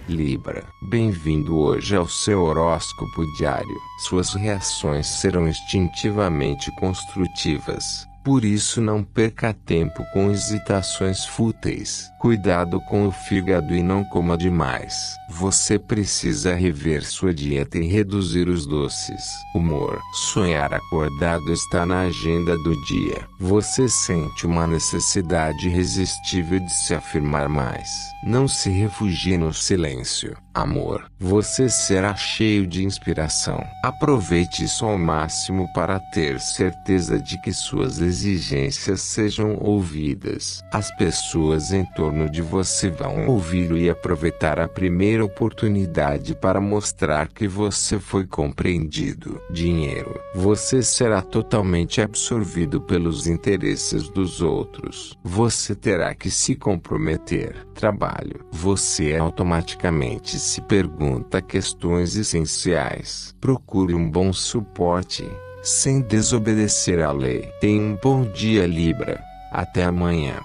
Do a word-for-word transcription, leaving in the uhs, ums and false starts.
Libra, bem-vindo hoje ao seu horóscopo diário. Suas reações serão instintivamente construtivas. Por isso não perca tempo com hesitações fúteis. Cuidado com o fígado e não coma demais. Você precisa rever sua dieta e reduzir os doces. Humor. Sonhar acordado está na agenda do dia. Você sente uma necessidade irresistível de se afirmar mais. Não se refugie no silêncio. Amor. Você será cheio de inspiração. Aproveite isso ao máximo para ter certeza de que suas exigências sejam ouvidas. As pessoas em torno de você vão ouvi-lo e aproveitar a primeira oportunidade para mostrar que você foi compreendido. Dinheiro. Você será totalmente absorvido pelos interesses dos outros. Você terá que se comprometer. Trabalho. Você automaticamente se pergunta questões essenciais. Procure um bom suporte, sem desobedecer à lei. Tenha um bom dia, Libra. Até amanhã.